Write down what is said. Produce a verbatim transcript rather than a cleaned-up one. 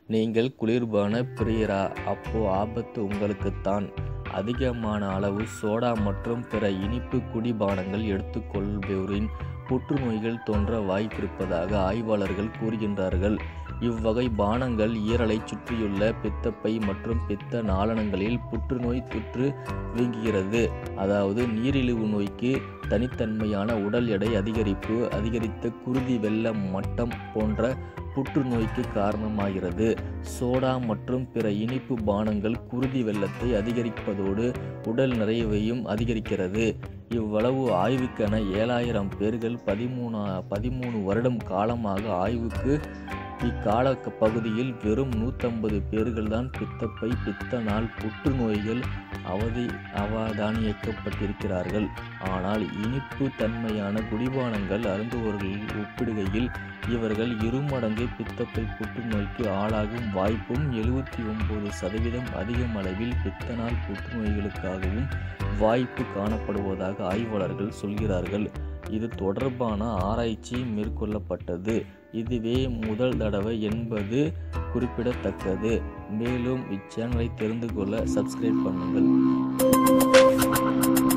நீங்கள் குளிர்பான பிரியரா? அப்போ ஆபத்து உங்களுக்குத்தான். அதிகமான அளவு சோடா மற்றும் பிற இனிப்பு குடிபானங்கள் எடுத்துக்கொள்வோரின் புற்றுநோய்கள் தோன்ற வாய்ப்பிருப்பதாக ஆய்வாளர்கள் கூறுகின்றார்கள். இவ்வகை பானங்கள் ஈரலைச் சுற்றியுள்ள பித்தப்பை மற்றும் பித்த நாளங்களில் புற்றுநோய் தொற்று வீங்குகிறது. அதாவது நீரிழிவு நோய்க்கு தனித்தன்மையான உடல் எடை அதிகரிப்பு, அதிகரித்த குருதி வெள்ள மட்டம் போன்ற புற்றுநோய்க்கு காரணமாகிறது. சோடா மற்றும் பிற இனிப்பு பானங்கள் குருதி வெள்ளத்தை அதிகரிப்பதோடு உடல் நிறைவையும் அதிகரிக்கிறது. இவ்வளவு ஆய்வுக்கென ஏழாயிரம் பேர்கள் பதிமூணு பதிமூணு வருடம் காலமாக ஆய்வுக்கு இக்கால பகுதியில் வெறும் நூற்றம்பது பேர்கள் தான் பித்தப்பை பித்த நாள் புற்றுநோய்கள் அவதி அவதானிக்கப்பட்டிருக்கிறார்கள். ஆனால் இனிப்பு தன்மையான குடிபானங்கள் அருந்துவோர்கள் ஒப்பிடுகையில் இவர்கள் இருமடங்கு பித்தப்பை புற்றுநோய்க்கு ஆளாகும் வாய்ப்பும் எழுபத்தி ஒன்பது சதவீதம் அதிகம் அளவில் பித்தநாள் புற்றுநோய்களுக்காகவும் வாய்ப்பு காணப்படுவதாக ஆய்வாளர்கள் சொல்கிறார்கள். இது தொடர்பான ஆராய்ச்சி மேற்கொள்ளப்பட்டது. இதுவே முதல் தடவை என்பது குறிப்பிடத்தக்கது. மேலும் இச்சேனலை தெரிந்து கொள்ள சப்ஸ்கிரைப் பண்ணுங்கள்.